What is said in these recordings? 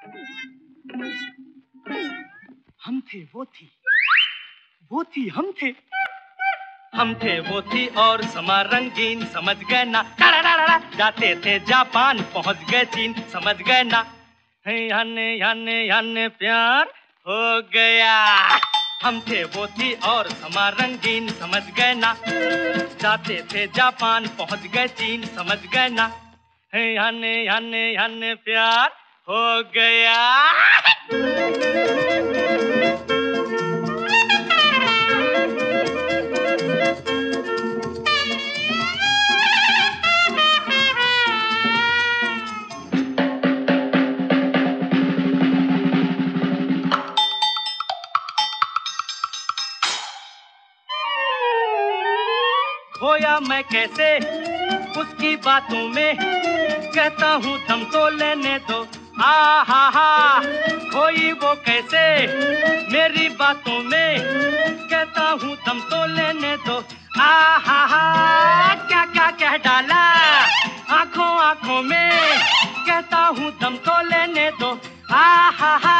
हम थे वो थी, वो थी हम थे, हम थे वो थी और समा रंगीन, समझ गए ना। जाते थे जापान पहुंच गए चीन, समझ गए ना। याने याने याने प्यार हो गया। हम थे वो थी और समा रंगीन, समझ गए ना। जाते थे जापान पहुंच गए चीन, समझ गए ना। याने याने याने प्यार हो गया। खोया मैं कैसे उसकी बातों में, कहता हूँ दम तो लेने दो। आ हा खोई वो कैसे मेरी बातों में, कहता हूँ दम तो लेने दो। आ हा क्या क्या कह डाला आंखों आंखों में, कहता हूँ दम तो लेने दो। आ हा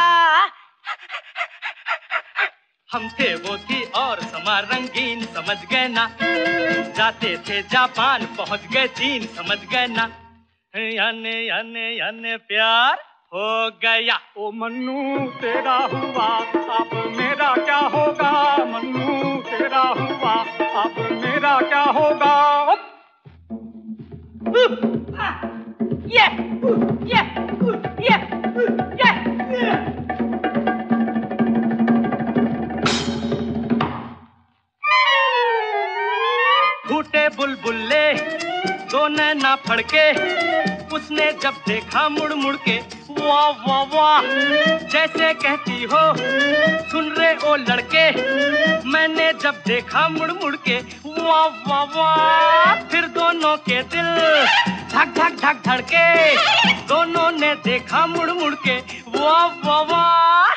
हम थे वो थी और समा रंगीन, समझ गए ना। जाते थे जापान पहुंच गए चीन, समझ गए ना। याने याने याने प्यार हो गया। ओ मन्नू तेरा हुआ अब मेरा क्या होगा, मन्नू तेरा हुआ अब मेरा क्या होगा। फूटे बुलबुल्ले दो नैना फड़के, उसने जब देखा मुड़ मुड़ के, वाह वाह वाह जैसे कहती हो सुन रे ओ लड़के। मैंने जब देखा मुड़ मुड़ के, वाह वाह वाह फिर दोनों के दिल धक धक धक धड़के। दोनों ने देखा मुड़ मुड़ के, वाह वाह वाह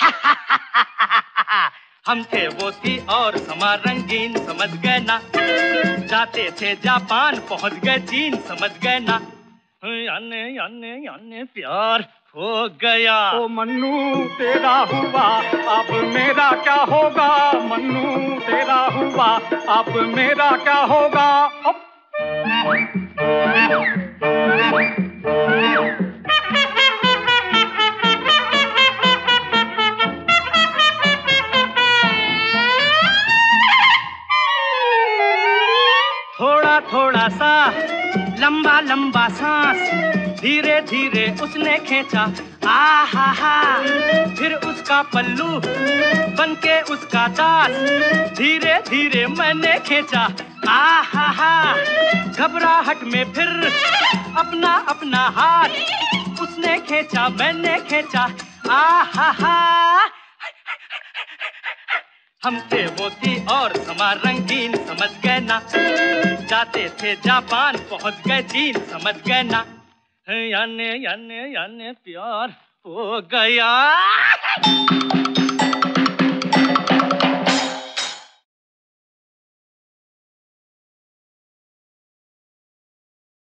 हम थे वो थी और समा रंगीन, समझ गए ना। जाते थे जापान पहुंच गए चीन, समझ गए ना। याने याने याने प्यार हो गया। ओ मन्नू तेरा हुआ अब मेरा क्या होगा, मन्नू तेरा हुआ अब मेरा क्या होगा। थोड़ा थोड़ा सा लंबा लंबा सांस, धीरे धीरे उसने खींचा। आ हा फिर उसका पल्लू बनके उसका दास, धीरे धीरे मैंने खींचा। आ हा घबराहट में फिर अपना अपना हाथ उसने खींचा, मैंने खींचा। आ हा हम थे वो थी और समा रंगीन, समझ गए ना। जाते थे जापान पहुंच गए चीन, समझ गए ना। याने याने याने प्यार हो गया।